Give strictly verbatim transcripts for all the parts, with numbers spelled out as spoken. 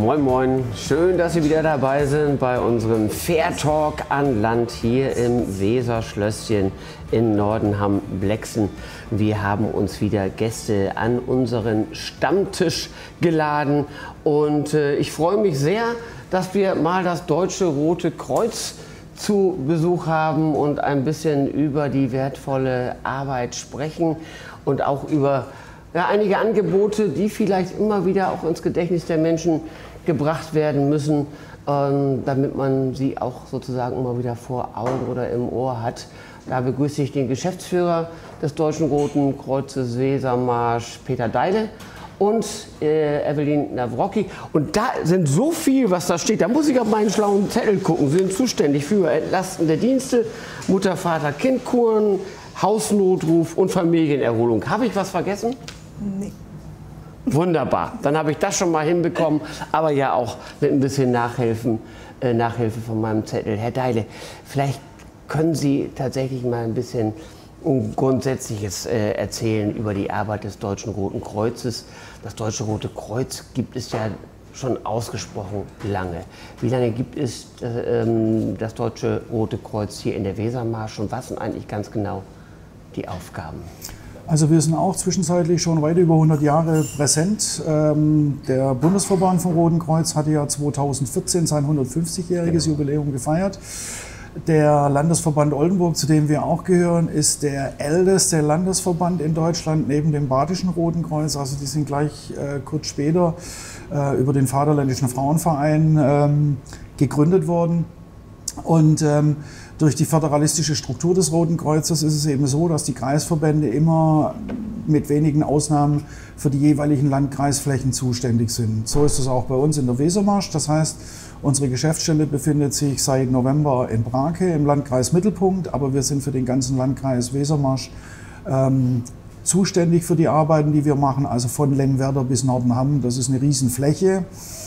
Moin Moin, schön, dass Sie wieder dabei sind bei unserem Fair Talk an Land hier im Weserschlösschen in Nordenham-Blexen. Wir haben uns wieder Gäste an unseren Stammtisch geladen und äh, ich freue mich sehr, dass wir mal das Deutsche Rote Kreuz zu Besuch haben und ein bisschen über die wertvolle Arbeit sprechen und auch über ja, einige Angebote, die vielleicht immer wieder auch ins Gedächtnis der Menschen gebracht werden müssen, ähm, damit man sie auch sozusagen immer wieder vor Augen oder im Ohr hat. Da begrüße ich den Geschäftsführer des Deutschen Roten Kreuzes Wesermarsch, Peter Deile, und äh, Evelyn Nawrocki. Und da sind so viel, was da steht, da muss ich auf meinen schlauen Zettel gucken. Sie sind zuständig für entlastende Dienste, Mutter, Vater, Kindkuren, Hausnotruf und Familienerholung. Habe ich was vergessen? Nee. Wunderbar, dann habe ich das schon mal hinbekommen, aber ja auch mit ein bisschen Nachhelfen, äh, Nachhilfe von meinem Zettel. Herr Deile, vielleicht können Sie tatsächlich mal ein bisschen Grundsätzliches äh, erzählen über die Arbeit des Deutschen Roten Kreuzes. Das Deutsche Rote Kreuz gibt es ja schon ausgesprochen lange. Wie lange gibt es äh, ähm, das Deutsche Rote Kreuz hier in der Wesermarsch und was sind eigentlich ganz genau die Aufgaben? Also wir sind auch zwischenzeitlich schon weit über hundert Jahre präsent. Ähm, der Bundesverband vom Roten Kreuz hatte ja zweitausendvierzehn sein hundertfünfzigjähriges Jubiläum gefeiert. Der Landesverband Oldenburg, zu dem wir auch gehören, ist der älteste Landesverband in Deutschland neben dem Badischen Roten Kreuz. Also die sind gleich äh, kurz später äh, über den Vaterländischen Frauenverein ähm, gegründet worden. Und ähm, durch die föderalistische Struktur des Roten Kreuzes ist es eben so, dass die Kreisverbände immer mit wenigen Ausnahmen für die jeweiligen Landkreisflächen zuständig sind. So ist es auch bei uns in der Wesermarsch. Das heißt, unsere Geschäftsstelle befindet sich seit November in Brake im Landkreis Mittelpunkt, aber wir sind für den ganzen Landkreis Wesermarsch ähm, zuständig für die Arbeiten, die wir machen, also von Lengwerder bis Nordenham. Das ist eine Riesenfläche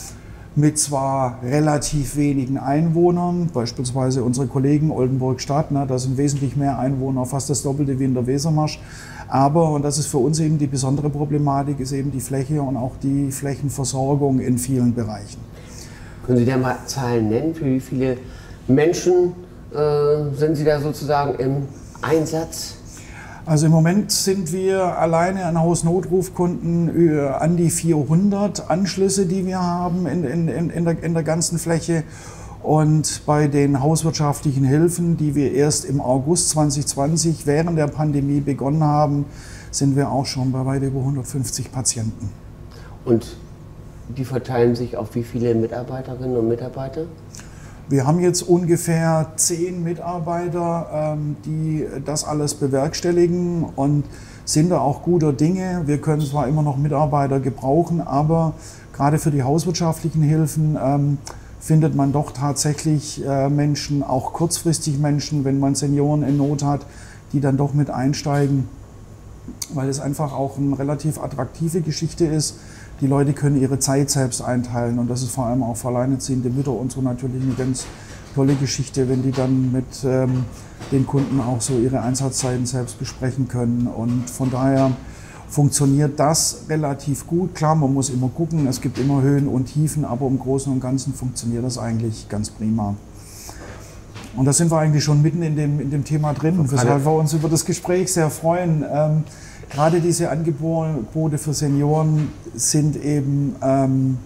mit zwar relativ wenigen Einwohnern, beispielsweise unsere Kollegen Oldenburg-Stadt, ne, da sind wesentlich mehr Einwohner, fast das Doppelte wie in der Wesermarsch. Aber, und das ist für uns eben die besondere Problematik, ist eben die Fläche und auch die Flächenversorgung in vielen Bereichen. Können Sie da mal Zahlen nennen? Für wie viele Menschen äh, sind Sie da sozusagen im Einsatz? Also im Moment sind wir alleine an Hausnotrufkunden an die vierhundert Anschlüsse, die wir haben in, in, in, der, in der ganzen Fläche. Und bei den hauswirtschaftlichen Hilfen, die wir erst im August zweitausendzwanzig während der Pandemie begonnen haben, sind wir auch schon bei weit über hundertfünfzig Patienten. Und die verteilen sich auf wie viele Mitarbeiterinnen und Mitarbeiter? Wir haben jetzt ungefähr zehn Mitarbeiter, die das alles bewerkstelligen und sind da auch guter Dinge. Wir können zwar immer noch Mitarbeiter gebrauchen, aber gerade für die hauswirtschaftlichen Hilfen ähm, findet man doch tatsächlich äh, Menschen, auch kurzfristig Menschen, wenn man Senioren in Not hat, die dann doch mit einsteigen, weil es einfach auch eine relativ attraktive Geschichte ist. Die Leute können ihre Zeit selbst einteilen und das ist vor allem auch für alleinerziehende Mütter und so natürlich eine ganz tolle Geschichte, wenn die dann mit ähm, den Kunden auch so ihre Einsatzzeiten selbst besprechen können. Und von daher funktioniert das relativ gut. Klar, man muss immer gucken, es gibt immer Höhen und Tiefen, aber im Großen und Ganzen funktioniert das eigentlich ganz prima. Und da sind wir eigentlich schon mitten in dem, in dem Thema drin, weshalb wir uns über das Gespräch sehr freuen. Ähm, Gerade diese Angebote für Senioren sind eben, ähm,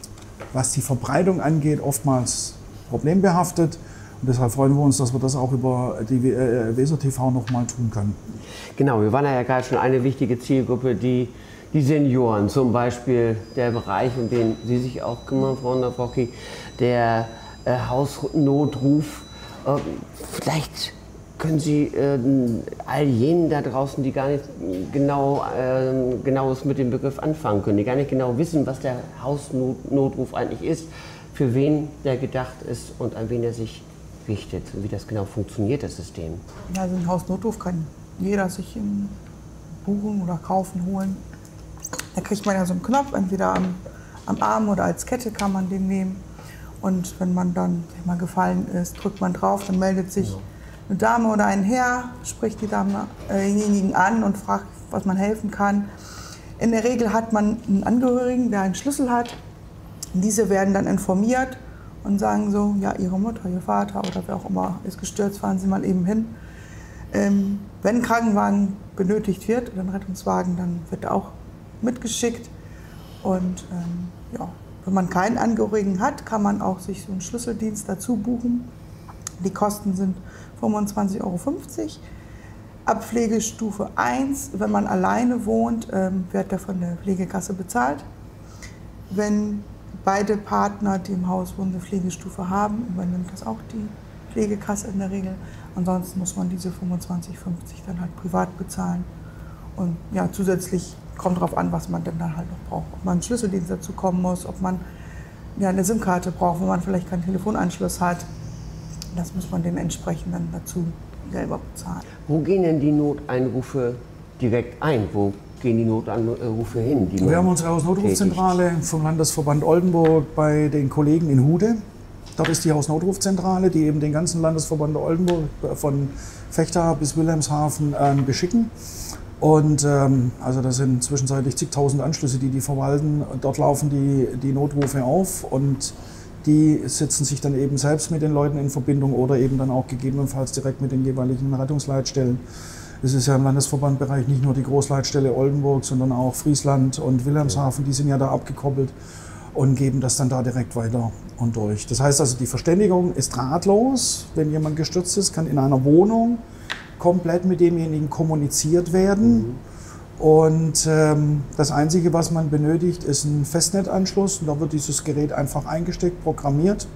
was die Verbreitung angeht, oftmals problembehaftet. Und deshalb freuen wir uns, dass wir das auch über die äh, Weser T V noch mal tun können. Genau, wir waren ja gerade schon eine wichtige Zielgruppe, die, die Senioren, zum Beispiel der Bereich, um den Sie sich auch kümmern, Frau Nawrocki, der äh, Hausnotruf. Äh, vielleicht können Sie äh, all jenen da draußen, die gar nicht genau äh, genaues mit dem Begriff anfangen können, die gar nicht genau wissen, was der Hausnotruf eigentlich ist, für wen der gedacht ist und an wen er sich richtet und wie das genau funktioniert, das System. Ja, also ein Hausnotruf kann jeder sich buchen oder kaufen, holen. Da kriegt man ja so einen Knopf, entweder am, am Arm oder als Kette kann man den nehmen. Und wenn man dann wenn man gefallen ist, drückt man drauf, dann meldet sich ja eine Dame oder ein Herr, spricht die Dame äh, denjenigen an und fragt, was man helfen kann. In der Regel hat man einen Angehörigen, der einen Schlüssel hat. Diese werden dann informiert und sagen so, ja, Ihre Mutter, Ihr Vater oder wer auch immer ist gestürzt, fahren Sie mal eben hin. Ähm, wenn ein Krankenwagen benötigt wird oder ein Rettungswagen, dann wird er auch mitgeschickt. Und ähm, ja, wenn man keinen Angehörigen hat, kann man auch sich so einen Schlüsseldienst dazu buchen. Die Kosten sind fünfundzwanzig Euro fünfzig. Ab Pflegestufe eins, wenn man alleine wohnt, ähm, wird der von der Pflegekasse bezahlt. Wenn beide Partner, die im Haus wohnen, eine Pflegestufe haben, übernimmt das auch die Pflegekasse in der Regel. Ansonsten muss man diese fünfundzwanzig fünfzig dann halt privat bezahlen. Und ja, zusätzlich kommt darauf an, was man denn dann halt noch braucht. Ob man einen Schlüsseldienst dazu kommen muss, ob man ja, eine SIM-Karte braucht, wenn man vielleicht keinen Telefonanschluss hat. Das muss man den entsprechend dann dazu selber bezahlen. Wo gehen denn die Noteinrufe direkt ein? Wo gehen die Noteinrufe hin? Die Wir haben unsere Hausnotrufzentrale vom Landesverband Oldenburg bei den Kollegen in Hude. Dort ist die Hausnotrufzentrale, die eben den ganzen Landesverband Oldenburg von Vechta bis Wilhelmshaven äh, beschicken. Und ähm, also das sind zwischenzeitlich zigtausend Anschlüsse, die die verwalten. Dort laufen die, die Notrufe auf und die setzen sich dann eben selbst mit den Leuten in Verbindung oder eben dann auch gegebenenfalls direkt mit den jeweiligen Rettungsleitstellen. Es ist ja im Landesverbandbereich nicht nur die Großleitstelle Oldenburg, sondern auch Friesland und Wilhelmshaven, die sind ja da abgekoppelt und geben das dann da direkt weiter und durch. Das heißt also, die Verständigung ist drahtlos. Wenn jemand gestürzt ist, kann in einer Wohnung komplett mit demjenigen kommuniziert werden. Mhm. Und ähm, das Einzige, was man benötigt, ist ein Festnetzanschluss. Und da wird dieses Gerät einfach eingesteckt, programmiert.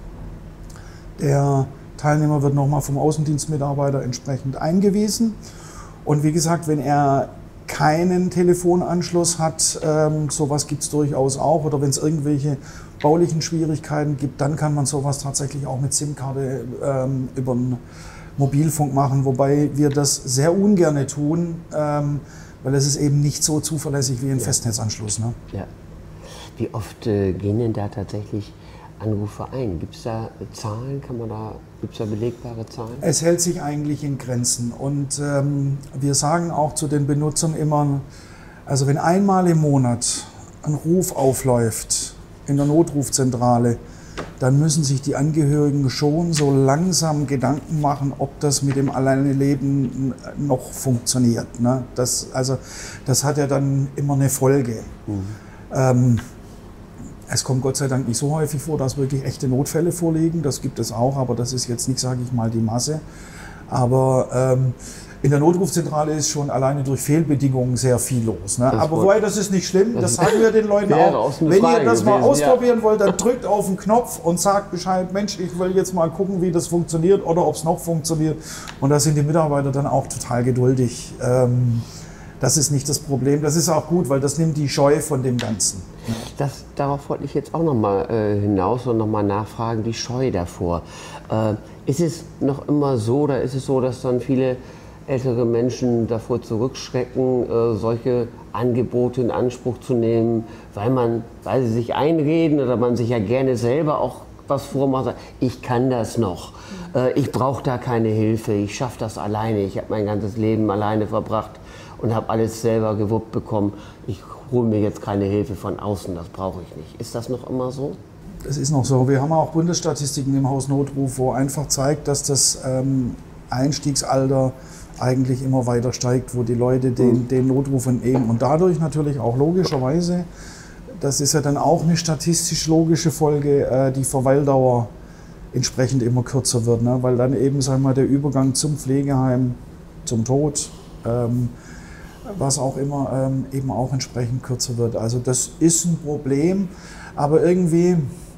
Der Teilnehmer wird nochmal vom Außendienstmitarbeiter entsprechend eingewiesen. Und wie gesagt, wenn er keinen Telefonanschluss hat, ähm, sowas gibt es durchaus auch. Oder wenn es irgendwelche baulichen Schwierigkeiten gibt, dann kann man sowas tatsächlich auch mit SIM-Karte ähm, über den Mobilfunk machen. Wobei wir das sehr ungern tun, ähm, weil es ist eben nicht so zuverlässig wie ein ja. Festnetzanschluss. Ne? Ja. Wie oft äh, gehen denn da tatsächlich Anrufe ein? Gibt es da Zahlen? Kann man da, gibt es da belegbare Zahlen? Es hält sich eigentlich in Grenzen. Und ähm, wir sagen auch zu den Benutzern immer, also wenn einmal im Monat ein Ruf aufläuft in der Notrufzentrale, dann müssen sich die Angehörigen schon so langsam Gedanken machen, ob das mit dem Alleineleben noch funktioniert. Ne? Das, also, das hat ja dann immer eine Folge. Mhm. Ähm, es kommt Gott sei Dank nicht so häufig vor, dass wirklich echte Notfälle vorliegen. Das gibt es auch, aber das ist jetzt nicht, sage ich mal, die Masse. Aber ähm, in der Notrufzentrale ist schon alleine durch Fehlbedingungen sehr viel los. Ne? Aber wobei, das ist nicht schlimm, das, das sagen wir den Leuten auch. Wenn Frage ihr das mal gewesen, ausprobieren ja. wollt, dann drückt auf den Knopf und sagt Bescheid, Mensch, ich will jetzt mal gucken, wie das funktioniert oder ob es noch funktioniert. Und da sind die Mitarbeiter dann auch total geduldig. Ähm, das ist nicht das Problem. Das ist auch gut, weil das nimmt die Scheu von dem Ganzen. Das, darauf wollte ich jetzt auch noch mal äh, hinaus und noch mal nachfragen, die Scheu davor. Äh, ist es noch immer so, oder ist es so, dass dann viele ältere Menschen davor zurückschrecken, äh, solche Angebote in Anspruch zu nehmen, weil man, weil sie sich einreden oder man sich ja gerne selber auch was vormacht, sagt, ich kann das noch, äh, ich brauche da keine Hilfe, ich schaffe das alleine, ich habe mein ganzes Leben alleine verbracht und habe alles selber gewuppt bekommen, ich hole mir jetzt keine Hilfe von außen, das brauche ich nicht. Ist das noch immer so? Das ist noch so. Wir haben auch Bundesstatistiken im Hausnotruf, wo einfach zeigt, dass das ähm, Einstiegsalter eigentlich immer weiter steigt, wo die Leute den, den Notruf entnehmen. Und dadurch natürlich auch logischerweise, das ist ja dann auch eine statistisch logische Folge, äh, die Verweildauer entsprechend immer kürzer wird, ne? Weil dann eben, sagen wir mal, der Übergang zum Pflegeheim, zum Tod, ähm, was auch immer, ähm, eben auch entsprechend kürzer wird. Also das ist ein Problem, aber irgendwie,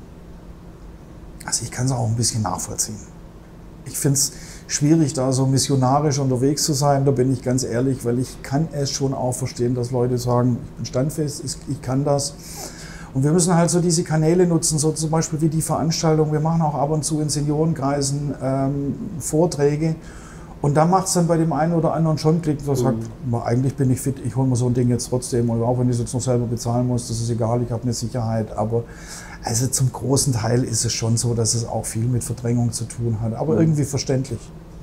also ich kann es auch ein bisschen nachvollziehen. Ich finde es schwierig, da so missionarisch unterwegs zu sein, da bin ich ganz ehrlich, weil ich kann es schon auch verstehen, dass Leute sagen, ich bin standfest, ich kann das. Und wir müssen halt so diese Kanäle nutzen, so zum Beispiel wie die Veranstaltung. Wir machen auch ab und zu in Seniorenkreisen ähm, Vorträge. Und da macht es dann bei dem einen oder anderen schon Klick, der sagt, mhm. eigentlich bin ich fit, ich hole mir so ein Ding jetzt trotzdem. Und auch wenn ich es jetzt noch selber bezahlen muss, das ist egal, ich habe eine Sicherheit. Aber also zum großen Teil ist es schon so, dass es auch viel mit Verdrängung zu tun hat. Aber mhm. irgendwie verständlich.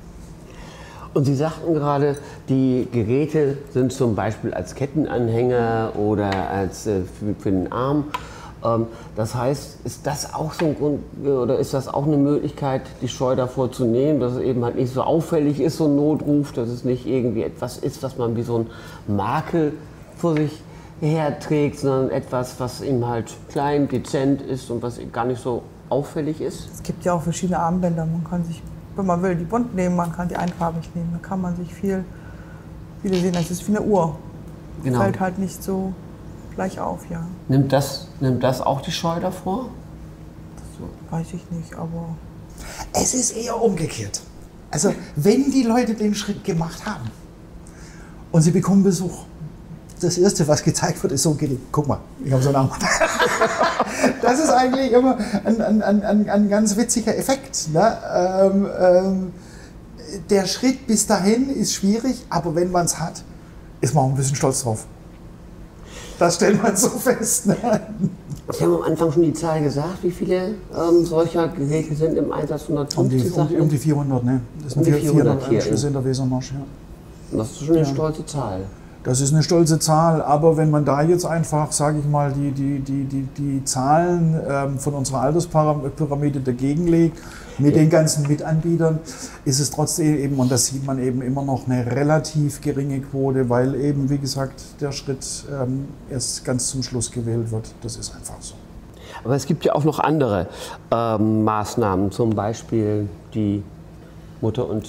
Und Sie sagten gerade, die Geräte sind zum Beispiel als Kettenanhänger oder als, äh, für, für den Arm Ähm, das heißt, ist das auch so ein Grund oder ist das auch eine Möglichkeit, die Scheu davor zu nehmen, dass es eben halt nicht so auffällig ist, so ein Notruf, dass es nicht irgendwie etwas ist, was man wie so ein Makel vor sich herträgt, sondern etwas, was eben halt klein, dezent ist und was gar nicht so auffällig ist? Es gibt ja auch verschiedene Armbänder. Man kann sich, wenn man will, die bunt nehmen, man kann die einfarbig nehmen. Da kann man sich viel, viele sehen, das ist wie eine Uhr. Genau. Fällt halt nicht so gleich auf, ja. Nimmt das, nimmt das auch die Scheu davor? Das weiß ich nicht, aber... Es ist eher umgekehrt. Also wenn die Leute den Schritt gemacht haben und sie bekommen Besuch, das Erste, was gezeigt wird, ist so, okay, guck mal, ich habe so einen Arm. Das ist eigentlich immer ein, ein, ein, ein ganz witziger Effekt. Ne? Ähm, ähm, der Schritt bis dahin ist schwierig, aber wenn man es hat, ist man auch ein bisschen stolz drauf. Das stellt man so fest. Ne? Sie haben am Anfang schon die Zahl gesagt, wie viele ähm, solcher Geräte sind im Einsatz? hundertfünfzig? Um die, um, um die vierhundert, ne? Das sind um die vierhundert hier Anschlüsse in der Wesermarsch, ja. Das ist schon eine Ja. stolze Zahl. Das ist eine stolze Zahl, aber wenn man da jetzt einfach, sage ich mal, die, die, die, die, die Zahlen ähm, von unserer Alterspyramide dagegen legt, mit Ja. den ganzen Mitanbietern, ist es trotzdem eben, und das sieht man eben immer noch, eine relativ geringe Quote, weil eben, wie gesagt, der Schritt ähm, erst ganz zum Schluss gewählt wird. Das ist einfach so. Aber es gibt ja auch noch andere ähm, Maßnahmen, zum Beispiel die Mutter- und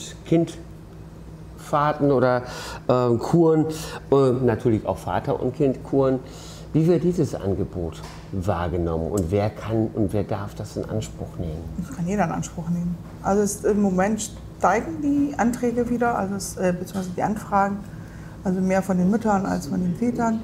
Kindfahrten oder äh, Kuren, äh, natürlich auch Vater- und Kindkuren. Wie wird dieses Angebot wahrgenommen und wer kann und wer darf das in Anspruch nehmen? Das kann jeder in Anspruch nehmen. Also es, im Moment steigen die Anträge wieder, also es, äh, beziehungsweise die Anfragen, also mehr von den Müttern als von den Vätern.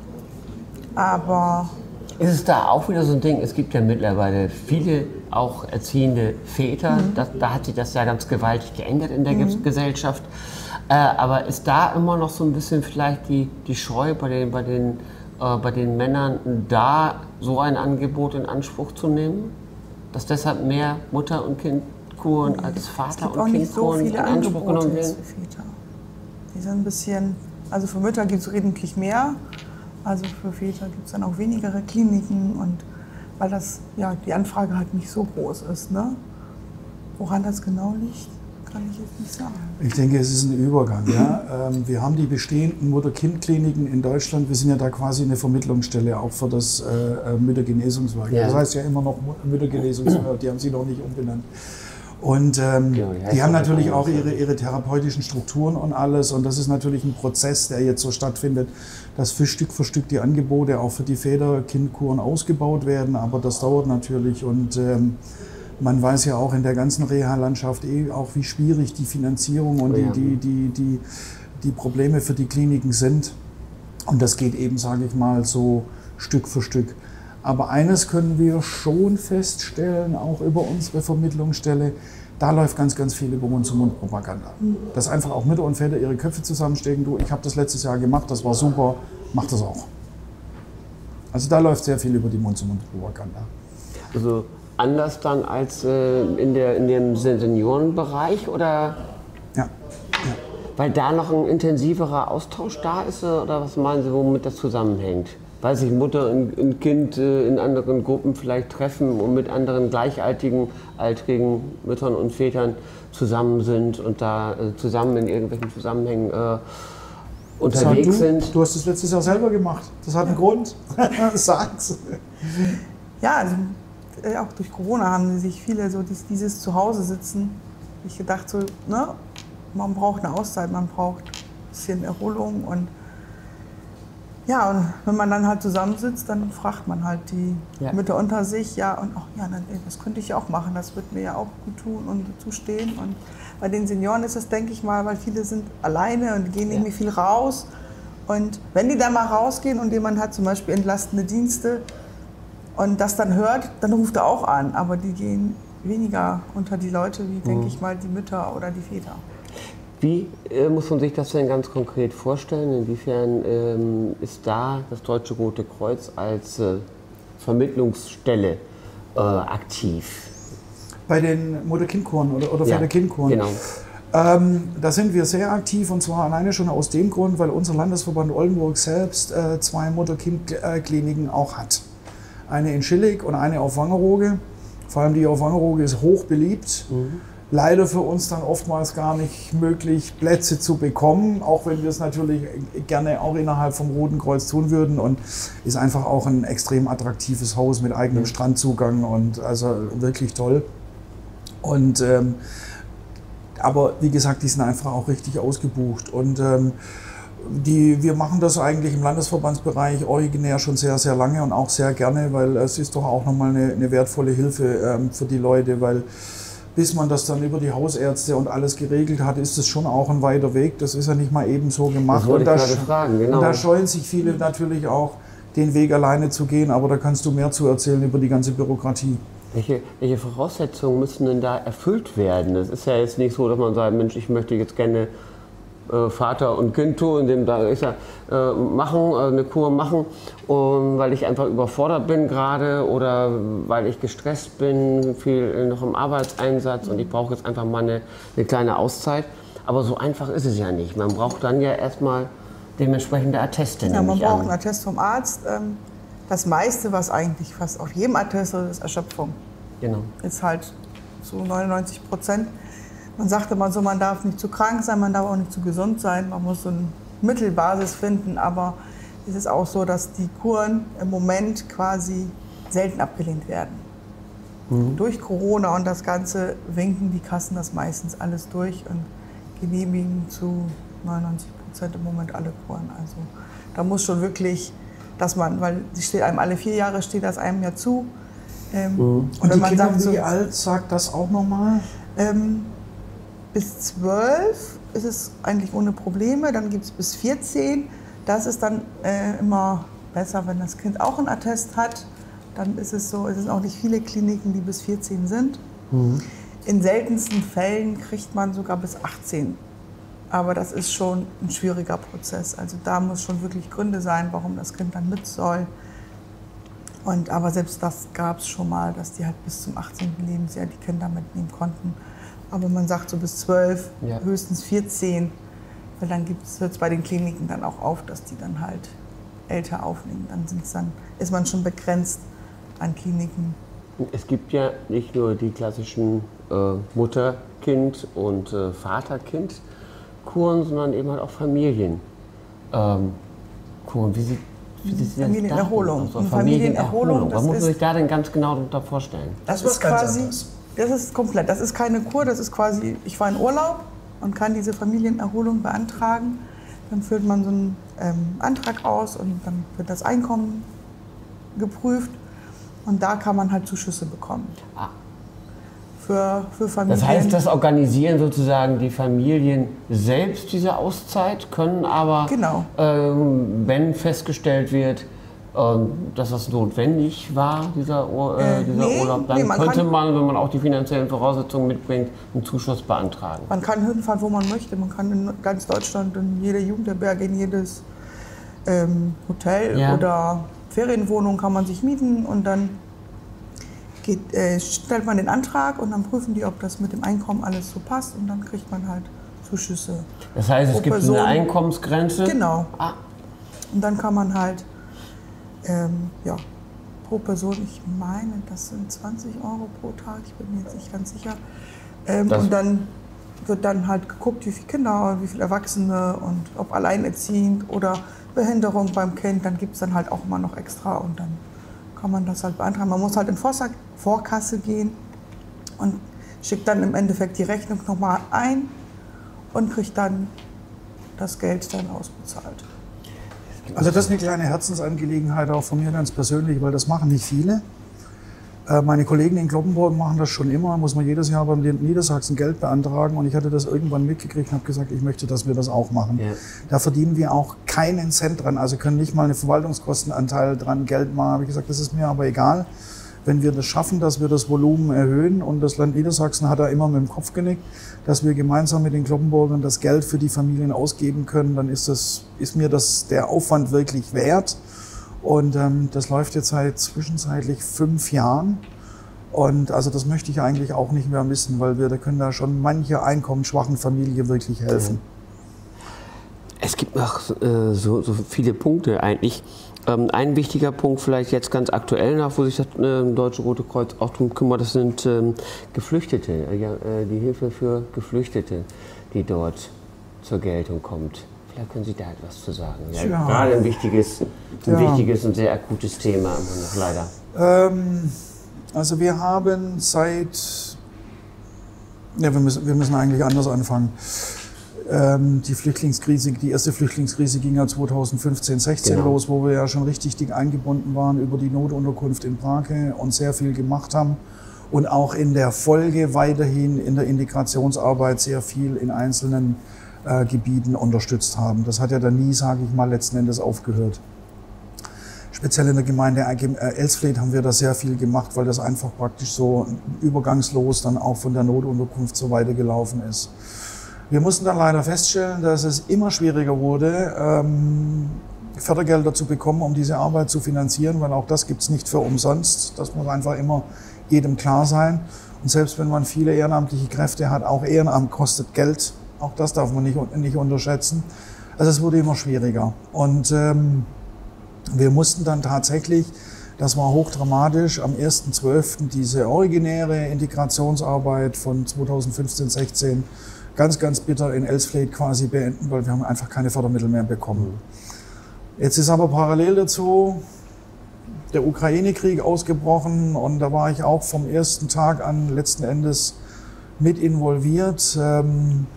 Aber Ist es da auch wieder so ein Ding, es gibt ja mittlerweile viele auch erziehende Väter, Mhm. das, da hat sich das ja ganz gewaltig geändert in der Mhm. Gesellschaft. Äh, aber ist da immer noch so ein bisschen vielleicht die, die Scheu bei den, bei, den, äh, bei den Männern, da so ein Angebot in Anspruch zu nehmen? Dass deshalb mehr Mutter- und Kindkuren als es Vater- gibt auch und nicht so Kindkuren viele in Anspruch Angebote genommen jetzt werden? für Väter. Die sind ein bisschen, also für Mütter gibt es redentlich mehr, also für Väter gibt es dann auch weniger Kliniken und weil das, ja, die Anfrage halt nicht so groß ist. Ne? Woran das genau liegt, kann ich jetzt nicht sagen. Ich denke, es ist ein Übergang. Ja. Ähm, wir haben die bestehenden Mutter-Kind-Kliniken in Deutschland. Wir sind ja da quasi eine Vermittlungsstelle auch für das äh, Müttergenesungswerk. Ja. Das heißt ja immer noch Müttergenesungswerk, die haben sie noch nicht umbenannt. Und ähm, Ja, die heißt die haben auch natürlich nicht auch anders, ihre, ihre therapeutischen Strukturen und alles. Und das ist natürlich ein Prozess, der jetzt so stattfindet, dass für Stück für Stück die Angebote auch für die Väter-Kindkuren ausgebaut werden. Aber das dauert natürlich. Und ähm, man weiß ja auch in der ganzen Reha-Landschaft eh auch, wie schwierig die Finanzierung und Oh ja. die, die, die, die, die Probleme für die Kliniken sind. Und das geht eben, sage ich mal, so Stück für Stück. Aber eines können wir schon feststellen, auch über unsere Vermittlungsstelle, da läuft ganz, ganz viel über Mund-zu-Mund-Propaganda. Dass einfach auch Mütter und Väter ihre Köpfe zusammenstecken, du, ich habe das letztes Jahr gemacht, das war super, mach das auch. Also da läuft sehr viel über die Mund-zu-Mund-Propaganda. Also anders dann als äh, in, der, in dem Seniorenbereich oder? Ja, ja. Weil da noch ein intensiverer Austausch da ist oder was meinen Sie, womit das zusammenhängt? Weil sich Mutter und, und Kind äh, in anderen Gruppen vielleicht treffen und mit anderen gleichaltigen, altrigen Müttern und Vätern zusammen sind und da äh, zusammen in irgendwelchen Zusammenhängen äh, unterwegs du, sind. Du hast das letztes Jahr selber gemacht. Das hat einen Grund. Sag's. Ja, also äh, auch durch Corona haben sich viele so dies, dieses Zuhause sitzen. Ich gedacht so, ne, man braucht eine Auszeit, man braucht ein bisschen Erholung und ja, und wenn man dann halt zusammensitzt, dann fragt man halt die Ja. Mütter unter sich, ja, und ach ja, dann, ey, das könnte ich ja auch machen, das wird mir ja auch gut tun und zustehen. Und bei den Senioren ist das, denke ich mal, weil viele sind alleine und gehen nicht Ja. mehr viel raus. Und wenn die dann mal rausgehen und jemand hat zum Beispiel entlastende Dienste und das dann hört, dann ruft er auch an. Aber die gehen weniger unter die Leute, wie, denke ich mal, die Mütter oder die Väter. Wie äh, muss man sich das denn ganz konkret vorstellen? Inwiefern ähm, ist da das Deutsche Rote Kreuz als äh, Vermittlungsstelle äh, aktiv? Bei den Mutter-Kind-Kuren oder, oder Ja, Väter-Kind-Kuren. genau. Ähm, da sind wir sehr aktiv und zwar alleine schon aus dem Grund, weil unser Landesverband Oldenburg selbst äh, zwei Mutter-Kind-Kliniken auch hat. Eine in Schillig und eine auf Wangerooge. Vor allem die auf Wangerooge ist hoch beliebt. Mhm. Leider für uns dann oftmals gar nicht möglich, Plätze zu bekommen, auch wenn wir es natürlich gerne auch innerhalb vom Roten Kreuz tun würden. Und ist einfach auch ein extrem attraktives Haus mit eigenem mhm. Strandzugang und also wirklich toll. Und ähm, aber wie gesagt, die sind einfach auch richtig ausgebucht. Und ähm, die, wir machen das eigentlich im Landesverbandsbereich originär schon sehr, sehr lange und auch sehr gerne, weil es ist doch auch nochmal eine, eine wertvolle Hilfe ähm, für die Leute, weil bis man das dann über die Hausärzte und alles geregelt hat, ist es schon auch ein weiter Weg. Das ist ja nicht mal eben so gemacht. Das wollte und da, ich gerade fragen, genau. Und da scheuen sich viele natürlich auch, den Weg alleine zu gehen, aber da kannst du mehr zu erzählen über die ganze Bürokratie. Welche, welche Voraussetzungen müssen denn da erfüllt werden? Das ist ja jetzt nicht so, dass man sagt, Mensch, ich möchte jetzt gerne äh, Vater und Kind tun, indem da ist ja äh, machen, äh, eine Kur machen, um, weil ich einfach überfordert bin gerade oder weil ich gestresst bin, viel noch im Arbeitseinsatz und ich brauche jetzt einfach mal eine, eine kleine Auszeit. Aber so einfach ist es ja nicht. Man braucht dann ja erstmal dementsprechende Atteste. Ja, man braucht einen Attest vom Arzt. Das meiste, was eigentlich fast auf jedem Attest ist, ist Erschöpfung. Genau. Ist halt zu neunundneunzig Prozent. Man sagt immer so, man darf nicht zu krank sein, man darf auch nicht zu gesund sein. Man muss so eine Mittelbasis finden, aber es ist auch so, dass die Kuren im Moment quasi selten abgelehnt werden. Mhm. Durch Corona und das Ganze winken die Kassen das meistens alles durch und genehmigen zu neunundneunzig Prozent im Moment alle Kuren. Also da muss schon wirklich, dass man, weil die steht einem alle vier Jahre, steht das einem ja zu. Ähm, mhm. Und, und wenn man Kinder, sagt, so, wie alt, sagt das auch nochmal? Ähm, bis zwölf ist es eigentlich ohne Probleme, dann gibt es bis vierzehn. Das ist dann äh, immer besser, wenn das Kind auch einen Attest hat. Dann ist es so, es sind auch nicht viele Kliniken, die bis vierzehn sind. Mhm. In seltensten Fällen kriegt man sogar bis achtzehn. Aber das ist schon ein schwieriger Prozess. Also da muss schon wirklich Gründe sein, warum das Kind dann mit soll. Und, aber selbst das gab es schon mal, dass die halt bis zum achtzehnten Lebensjahr die Kinder mitnehmen konnten. Aber man sagt so bis zwölf, ja. höchstens vierzehn. Weil dann hört es bei den Kliniken dann auch auf, dass die dann halt älter aufnehmen. Dann, sind's dann ist man schon begrenzt an Kliniken. Es gibt ja nicht nur die klassischen äh, Mutter-Kind- und äh, Vater-Kind-Kuren, sondern eben halt auch Familien. Ähm, Kuren. Wie sieht, wie sieht Familienerholung. Also Familienerholung. Was muss man sich da denn ganz genau darunter vorstellen? Das, das ist quasi, das ist komplett. Das ist keine Kur, das ist quasi, ich war in Urlaub und kann diese Familienerholung beantragen. Dann füllt man so einen ähm, Antrag aus und dann wird das Einkommen geprüft. Und da kann man halt Zuschüsse bekommen. Ah. Für, für Familien. Das heißt, das organisieren sozusagen die Familien selbst, diese Auszeit, können aber, genau. ähm, wenn festgestellt wird, ähm, dass das notwendig war, dieser, Ur äh, dieser nee, Urlaub, dann nee, man könnte man, wenn man auch die finanziellen Voraussetzungen mitbringt, einen Zuschuss beantragen. Man kann hinfahren, wo man möchte. Man kann in ganz Deutschland, in jede Jugendherberge, in jedes ähm, Hotel ja. oder Ferienwohnung kann man sich mieten und dann geht, äh, stellt man den Antrag und dann prüfen die, ob das mit dem Einkommen alles so passt und dann kriegt man halt Zuschüsse. Das heißt, es gibt Person. eine Einkommensgrenze? Genau. Ah. Und dann kann man halt ähm, ja, pro Person, ich meine, das sind zwanzig Euro pro Tag, ich bin mir jetzt nicht ganz sicher. Ähm, und dann wird dann halt geguckt, wie viele Kinder, wie viele Erwachsene und ob alleinerziehend oder Behinderung beim Kind, dann gibt es dann halt auch immer noch extra und dann kann man das halt beantragen. Man muss halt in Vorkasse gehen und schickt dann im Endeffekt die Rechnung nochmal ein und kriegt dann das Geld dann ausbezahlt. Also das ist eine kleine Herzensangelegenheit auch von mir ganz persönlich, weil das machen nicht viele. Meine Kollegen in Cloppenburg machen das schon immer, muss man jedes Jahr beim Land Niedersachsen Geld beantragen und ich hatte das irgendwann mitgekriegt und habe gesagt, ich möchte, dass wir das auch machen. Ja. Da verdienen wir auch keinen Cent dran, also können nicht mal einen Verwaltungskostenanteil dran Geld machen. Habe ich gesagt, das ist mir aber egal, wenn wir das schaffen, dass wir das Volumen erhöhen und das Land Niedersachsen hat da immer mit dem Kopf genickt, dass wir gemeinsam mit den Cloppenburgern das Geld für die Familien ausgeben können, dann ist, das, ist mir das der Aufwand wirklich wert. Und ähm, das läuft jetzt seit zwischenzeitlich fünf Jahren. Und also das möchte ich eigentlich auch nicht mehr missen, weil wir da können da schon manche einkommensschwachen Familie wirklich helfen. Es gibt noch äh, so, so viele Punkte eigentlich. Ähm, ein wichtiger Punkt vielleicht jetzt ganz aktuell nach, wo sich das äh, Deutsche Rote Kreuz auch darum kümmert, das sind ähm, Geflüchtete, äh, ja, äh, die Hilfe für Geflüchtete, die dort zur Geltung kommt. Vielleicht können Sie da etwas zu sagen. Ja, ja. Gerade ein wichtiges, ein ja. wichtiges und sehr akutes Thema immer noch leider. Ähm, also wir haben seit, ja, wir müssen, wir müssen eigentlich anders anfangen. Ähm, die Flüchtlingskrise, die erste Flüchtlingskrise ging ja zweitausendfünfzehn, sechzehn genau. los, wo wir ja schon richtig dick eingebunden waren über die Notunterkunft in Brake und sehr viel gemacht haben und auch in der Folge weiterhin in der Integrationsarbeit sehr viel in einzelnen äh, Gebieten unterstützt haben. Das hat ja dann nie, sage ich mal, letzten Endes aufgehört. Speziell in der Gemeinde Elsfleth haben wir da sehr viel gemacht, weil das einfach praktisch so übergangslos dann auch von der Notunterkunft so weitergelaufen ist. Wir mussten dann leider feststellen, dass es immer schwieriger wurde, ähm, Fördergelder zu bekommen, um diese Arbeit zu finanzieren, weil auch das gibt es nicht für umsonst. Das muss einfach immer jedem klar sein. Und selbst wenn man viele ehrenamtliche Kräfte hat, auch Ehrenamt kostet Geld. Auch das darf man nicht, nicht unterschätzen. Also es wurde immer schwieriger. Und ähm, wir mussten dann tatsächlich, das war hochdramatisch, am ersten zwölften diese originäre Integrationsarbeit von zweitausendfünfzehn, sechzehn ganz, ganz bitter in Elsfleth quasi beenden, weil wir haben einfach keine Fördermittel mehr bekommen. Jetzt ist aber parallel dazu der Ukraine-Krieg ausgebrochen und da war ich auch vom ersten Tag an letzten Endes mit involviert. Ähm,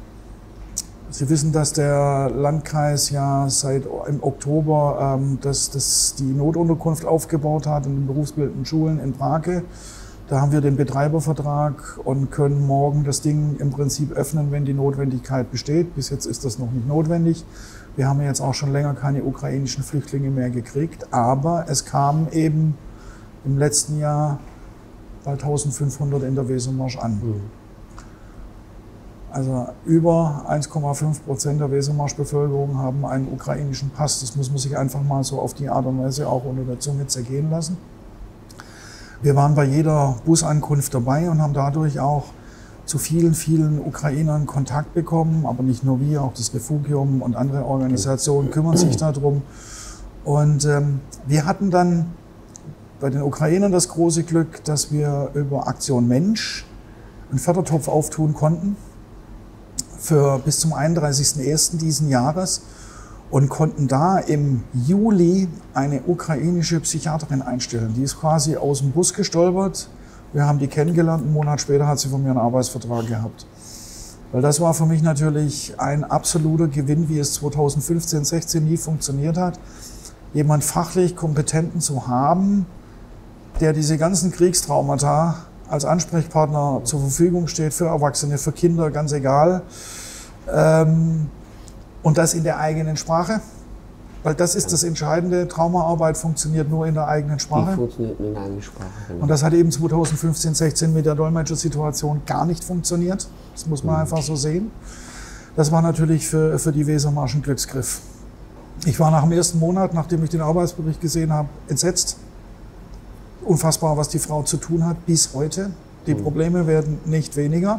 Sie wissen, dass der Landkreis ja seit im Oktober ähm, das, das die Notunterkunft aufgebaut hat in den berufsbildenden Schulen in Brake. Da haben wir den Betreibervertrag und können morgen das Ding im Prinzip öffnen, wenn die Notwendigkeit besteht. Bis jetzt ist das noch nicht notwendig. Wir haben jetzt auch schon länger keine ukrainischen Flüchtlinge mehr gekriegt, aber es kamen eben im letzten Jahr bald eintausendfünfhundert in der Wesermarsch an. Mhm. Also über eins Komma fünf Prozent der Wesermarsch-Bevölkerung haben einen ukrainischen Pass. Das muss man sich einfach mal so auf die Art und Weise auch unter der Zunge zergehen lassen. Wir waren bei jeder Busankunft dabei und haben dadurch auch zu vielen, vielen Ukrainern Kontakt bekommen. Aber nicht nur wir, auch das Refugium und andere Organisationen kümmern sich darum. Und ähm, wir hatten dann bei den Ukrainern das große Glück, dass wir über Aktion Mensch einen Fördertopf auftun konnten für bis zum einunddreißigsten ersten diesen Jahres. Und konnten da im Juli eine ukrainische Psychiaterin einstellen. Die ist quasi aus dem Bus gestolpert. Wir haben die kennengelernt. Einen Monat später hat sie von mir einen Arbeitsvertrag gehabt. Weil das war für mich natürlich ein absoluter Gewinn, wie es zweitausendfünfzehn, sechzehn nie funktioniert hat. Jemand fachlich Kompetenten zu haben, der diese ganzen Kriegstraumata als Ansprechpartner zur Verfügung steht für Erwachsene, für Kinder, ganz egal. Ähm, Und das in der eigenen Sprache, weil das ist das Entscheidende. Traumaarbeit funktioniert nur in der eigenen Sprache. Die funktioniert nur in der eigenen Sprache. Genau. Und das hat eben zweitausendfünfzehn, sechzehn mit der Dolmetschersituation gar nicht funktioniert. Das muss man mhm. einfach so sehen. Das war natürlich für, für die Wesermarsch ein Glücksgriff. Ich war nach dem ersten Monat, nachdem ich den Arbeitsbericht gesehen habe, entsetzt. Unfassbar, was die Frau zu tun hat bis heute. Die mhm. Probleme werden nicht weniger.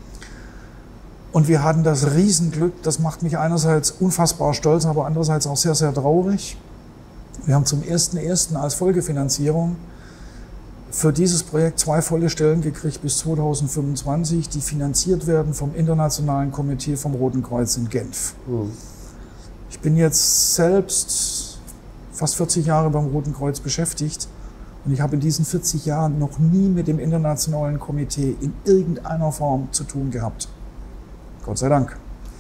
Und wir hatten das Riesenglück, das macht mich einerseits unfassbar stolz, aber andererseits auch sehr, sehr traurig. Wir haben zum ersten ersten als Folgefinanzierung für dieses Projekt zwei volle Stellen gekriegt bis zweitausendfünfundzwanzig, die finanziert werden vom Internationalen Komitee vom Roten Kreuz in Genf. Mhm. Ich bin jetzt selbst fast vierzig Jahre beim Roten Kreuz beschäftigt und ich habe in diesen vierzig Jahren noch nie mit dem Internationalen Komitee in irgendeiner Form zu tun gehabt. Gott sei Dank.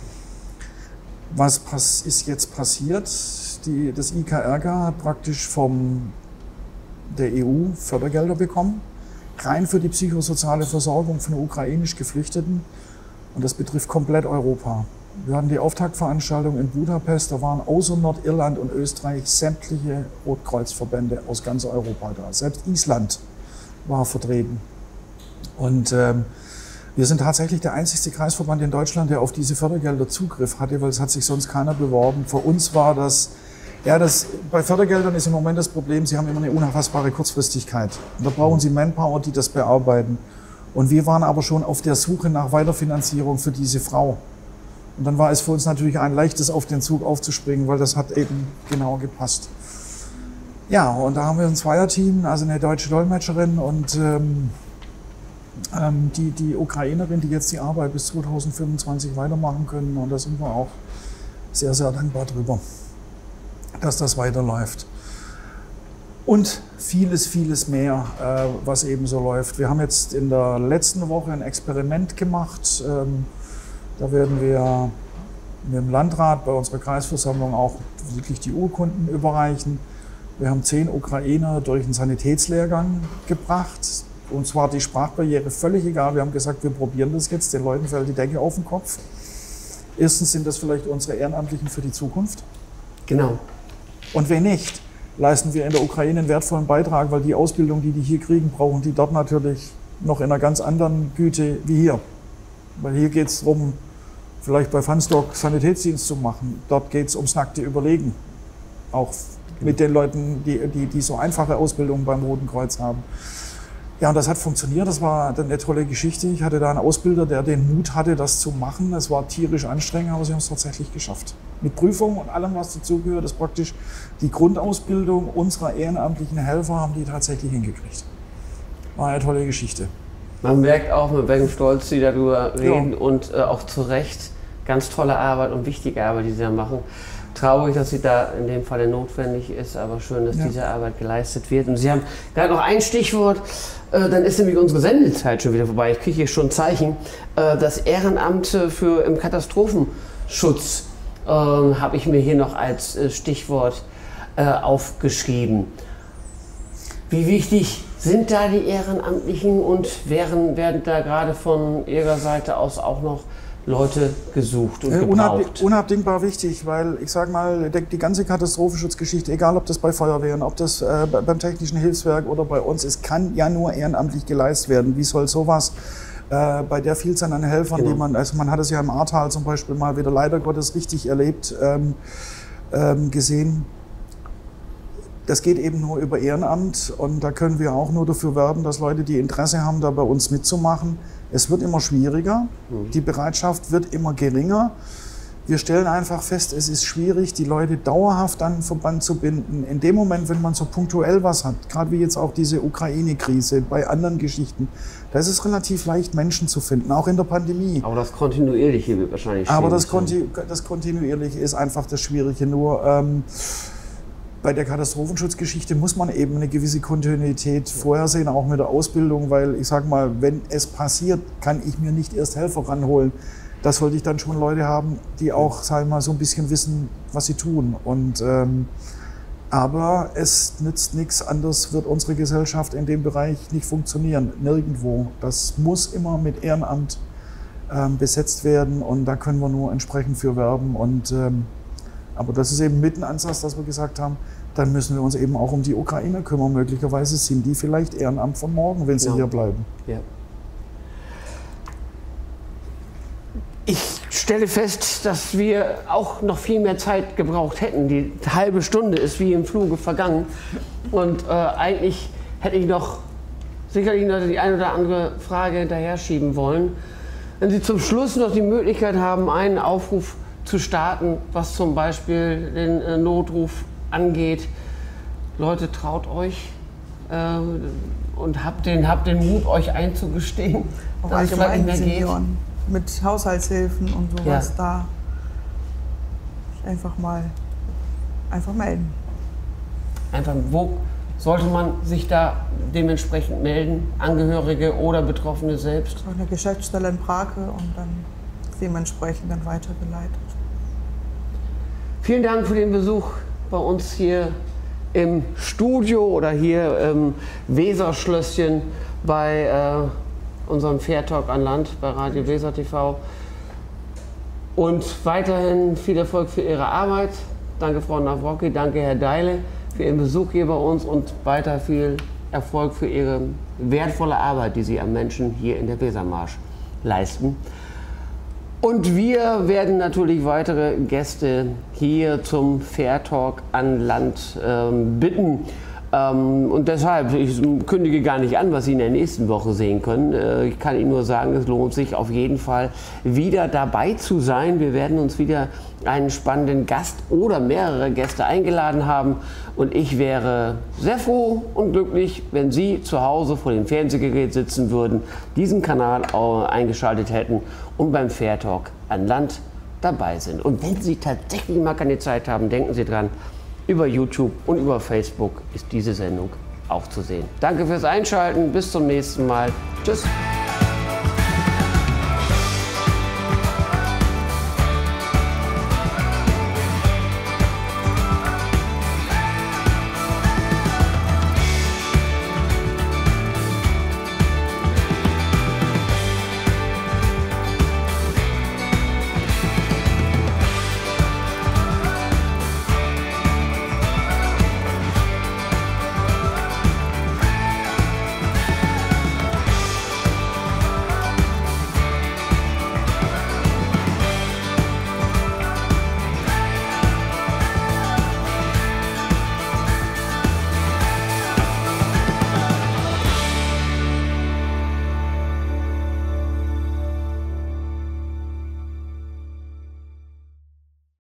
Was ist jetzt passiert? Die, das I K R K hat praktisch von der E U Fördergelder bekommen, rein für die psychosoziale Versorgung von ukrainisch Geflüchteten. Und das betrifft komplett Europa. Wir hatten die Auftaktveranstaltung in Budapest, da waren außer Nordirland und Österreich sämtliche Rotkreuzverbände aus ganz Europa da. Selbst Island war vertreten. Und ähm, wir sind tatsächlich der einzigste Kreisverband in Deutschland, der auf diese Fördergelder Zugriff hatte, weil es hat sich sonst keiner beworben. Für uns war das, ja, das, bei Fördergeldern ist im Moment das Problem, sie haben immer eine unfassbare Kurzfristigkeit. Und da brauchen sie Manpower, die das bearbeiten. Und wir waren aber schon auf der Suche nach Weiterfinanzierung für diese Frau. Und dann war es für uns natürlich ein leichtes, auf den Zug aufzuspringen, weil das hat eben genau gepasst. Ja, und da haben wir ein Zweierteam, also eine deutsche Dolmetscherin und ähm, ähm, die, die Ukrainerin, die jetzt die Arbeit bis zweitausendfünfundzwanzig weitermachen können. Und da sind wir auch sehr, sehr dankbar drüber, dass das weiterläuft. Und vieles, vieles mehr, äh, was eben so läuft. Wir haben jetzt in der letzten Woche ein Experiment gemacht. Ähm, da werden wir mit dem Landrat bei unserer Kreisversammlung auch wirklich die Urkunden überreichen. Wir haben zehn Ukrainer durch einen Sanitätslehrgang gebracht. Uns war die Sprachbarriere völlig egal. Wir haben gesagt, wir probieren das jetzt. Den Leuten fällt die Decke auf den Kopf. Erstens sind das vielleicht unsere Ehrenamtlichen für die Zukunft. Genau. Und wenn nicht, leisten wir in der Ukraine einen wertvollen Beitrag, weil die Ausbildung, die die hier kriegen, brauchen die dort natürlich noch in einer ganz anderen Güte wie hier. Weil hier geht es darum, vielleicht bei Funstock Sanitätsdienst zu machen. Dort geht es ums nackte Überlegen. Auch mit den Leuten, die, die, die so einfache Ausbildungen beim Roten Kreuz haben. Ja, und das hat funktioniert. Das war eine tolle Geschichte. Ich hatte da einen Ausbilder, der den Mut hatte, das zu machen. Es war tierisch anstrengend, aber sie haben es tatsächlich geschafft. Mit Prüfung und allem, was dazugehört, ist praktisch die Grundausbildung unserer ehrenamtlichen Helfer haben die tatsächlich hingekriegt. War eine tolle Geschichte. Man merkt auch, mit welchem Stolz Sie darüber reden Ja. und äh, auch zu Recht ganz tolle Arbeit und wichtige Arbeit, die Sie da machen. Traurig, dass sie da in dem Fall notwendig ist, aber schön, dass Ja. diese Arbeit geleistet wird. Und Sie haben gerade noch ein Stichwort, äh, dann ist nämlich unsere Sendezeit schon wieder vorbei. Ich kriege hier schon Zeichen. Äh, das Ehrenamt für im Katastrophenschutz äh, habe ich mir hier noch als äh, Stichwort äh, aufgeschrieben. Wie wichtig sind da die Ehrenamtlichen und werden, werden da gerade von Ihrer Seite aus auch noch Leute gesucht und Äh, gebraucht? unab- unabdingbar wichtig, weil ich sage mal, die, die ganze Katastrophenschutzgeschichte, egal ob das bei Feuerwehren, ob das äh, beim Technischen Hilfswerk oder bei uns ist, kann ja nur ehrenamtlich geleistet werden. Wie soll sowas äh, bei der Vielzahl an Helfern, Genau. die man, also man hat es ja im Ahrtal zum Beispiel mal wieder leider Gottes richtig erlebt, ähm, ähm, gesehen. Das geht eben nur über Ehrenamt und da können wir auch nur dafür werben, dass Leute, die Interesse haben, da bei uns mitzumachen. Es wird immer schwieriger, die Bereitschaft wird immer geringer. Wir stellen einfach fest, es ist schwierig, die Leute dauerhaft an den Verband zu binden. In dem Moment, wenn man so punktuell was hat, gerade wie jetzt auch diese Ukraine-Krise, bei anderen Geschichten, da ist es relativ leicht, Menschen zu finden, auch in der Pandemie. Aber das Kontinuierliche wird wahrscheinlich Aber schwierig das, sein. Konti das Kontinuierliche ist einfach das Schwierige. Nur ähm, bei der Katastrophenschutzgeschichte muss man eben eine gewisse Kontinuität vorhersehen, auch mit der Ausbildung, weil ich sage mal, wenn es passiert, kann ich mir nicht erst Helfer ranholen. Da sollte ich dann schon Leute haben, die auch, sag ich mal, so ein bisschen wissen, was sie tun. Und, ähm, aber es nützt nichts, anders wird unsere Gesellschaft in dem Bereich nicht funktionieren, nirgendwo. Das muss immer mit Ehrenamt ähm, besetzt werden und da können wir nur entsprechend für werben. Und, ähm, aber das ist eben mit ein Ansatz, dass wir gesagt haben, dann müssen wir uns eben auch um die Ukrainer kümmern. Möglicherweise sind die vielleicht Ehrenamt von morgen, wenn sie Ja. hier bleiben. Ja. Ich stelle fest, dass wir auch noch viel mehr Zeit gebraucht hätten. Die halbe Stunde ist wie im Fluge vergangen. Und äh, eigentlich hätte ich noch sicherlich noch die eine oder andere Frage hinterher schieben wollen. Wenn Sie zum Schluss noch die Möglichkeit haben, einen Aufruf zu starten, was zum Beispiel den äh, Notruf angeht. Leute, traut euch äh, und habt den, habt den Mut, euch einzugestehen, Auch dass es vielleicht nicht mehr geht. Senioren mit Haushaltshilfen und sowas Ja. da. Einfach mal einfach melden. Einfach, wo sollte man sich da dementsprechend melden? Angehörige oder Betroffene selbst? Auf einer Geschäftsstelle in Prake und dann dementsprechend dann weitergeleitet. Vielen Dank für den Besuch bei uns hier im Studio oder hier im Weserschlösschen bei äh, unserem Fair Talk an Land bei Radio Weser T V. Und weiterhin viel Erfolg für Ihre Arbeit. Danke Frau Nawrocki, danke Herr Deile für Ihren Besuch hier bei uns und weiter viel Erfolg für Ihre wertvolle Arbeit, die Sie am Menschen hier in der Wesermarsch leisten. Und wir werden natürlich weitere Gäste hier zum Fair Talk an Land ähm, bitten. Ähm, und deshalb, ich kündige gar nicht an, was Sie in der nächsten Woche sehen können. Äh, ich kann Ihnen nur sagen, es lohnt sich auf jeden Fall wieder dabei zu sein. Wir werden uns wieder einen spannenden Gast oder mehrere Gäste eingeladen haben. Und ich wäre sehr froh und glücklich, wenn Sie zu Hause vor dem Fernsehgerät sitzen würden, diesen Kanal eingeschaltet hätten und beim Fair Talk an Land dabei sind. Und wenn Sie tatsächlich mal keine Zeit haben, denken Sie dran, über YouTube und über Facebook ist diese Sendung auch zu sehen. Danke fürs Einschalten, bis zum nächsten Mal. Tschüss.